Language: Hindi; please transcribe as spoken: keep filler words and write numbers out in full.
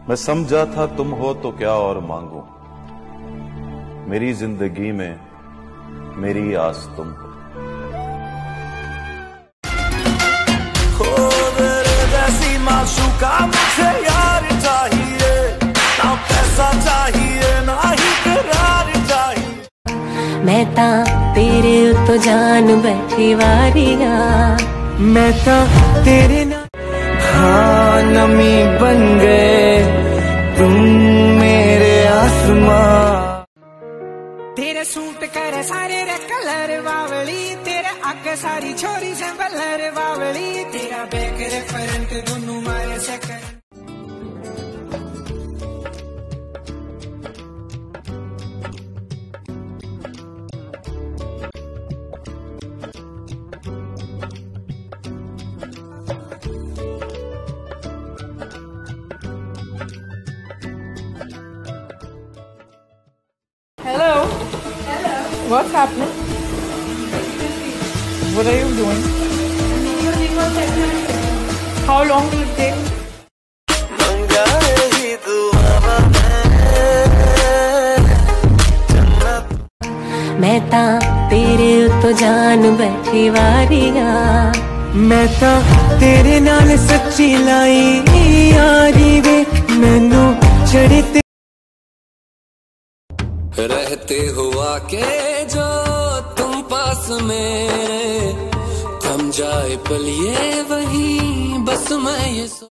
मैं समझा था तुम हो तो क्या और मांगू, मेरी जिंदगी में मेरी आस तुम हो। जैसी माशूका मुझे यार चाहिए, ना पैसा चाहिए ना ही करार चाहिए। मैं ता तेरे तो जान बैठी वारिया, मैं ता तेरे ना हाँ नमी बन गए तुम मेरे आसमां। तेरे सूट करे सारे रे कलर बावली, तेरे आगे सारी छोरी से बलर बावली, तेरा बैक रे फ्रंट दोनों मारे second. Hello. Hello. What's happening? What are you doing? How long will it take? मैं ता तेरे तो जान बैठी वारिया, मैं ता तेरे नाल सच्ची लाई यारी वे मैनू चढ़े ते रहते हुआ के जो तुम पास मेरे, थम जाए पलिए वही बस मैं ये